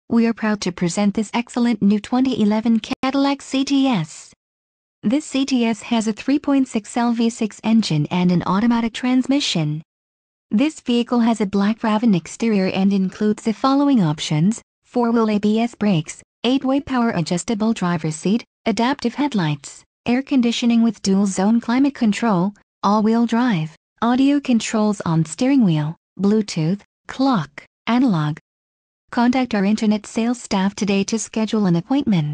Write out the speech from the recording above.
We are proud to present this excellent new 2011 Cadillac CTS. This CTS has a 3.6L V6 engine and an automatic transmission. This vehicle has a black Raven exterior and includes the following options: 4-wheel ABS brakes, 8-way power adjustable driver's seat, adaptive headlights, air conditioning with dual-zone climate control, all-wheel drive, audio controls on steering wheel, Bluetooth, clock, analog. Contact our internet sales staff today to schedule an appointment.